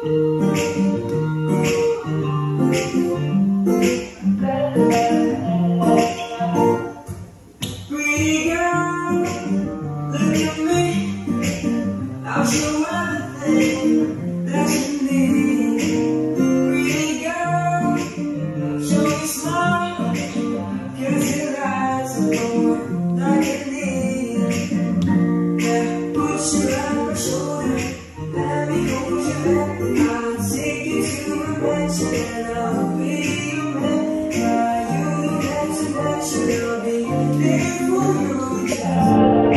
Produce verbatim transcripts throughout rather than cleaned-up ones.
Pretty girl, look at me. I'll show everything that you need. Pretty girl, show me smile, 'cause your eyes are more like a need. Yeah, put your hand on my shoulder, let me hold your hand. I'll take you to a mansion and I'll be your man. Fly you to mansion, mansion, I'll be there for you.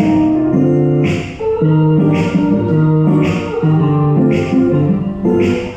Yeah.